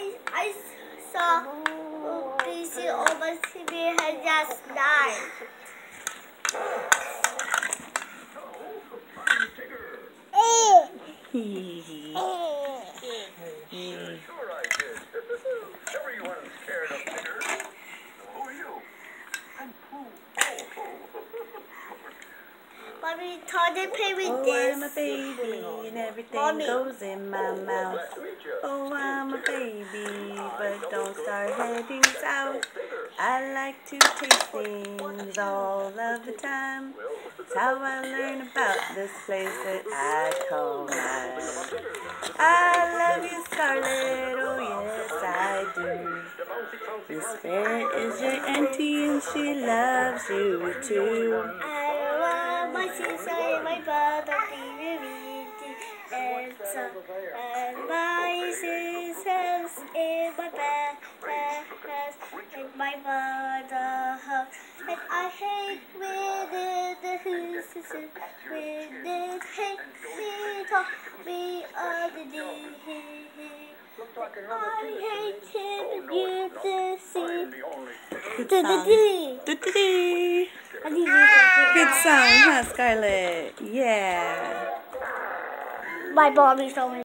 I saw PC on my TV had just died. Sure I did. Everyone's scared of Tigger. Who are you? I'm Pooh. Mommy, toilet paper with Oh, this. I'm a baby and everything Mommy. goes in my mouth. Oh, I'm a baby, but don't start heading south. I like to taste things all of the time. It's how I learn about this place that I call mine. I love you, Scarlet, oh yes I do. Miss Bear is your auntie and she loves you too. I love my sister and my brother, and my sisters in my best and my mother, and I hate when the sisters when they hate me, talk me on the knee. I hate him with the sea. Good song, huh, Scarlet? Yeah. My mommy's always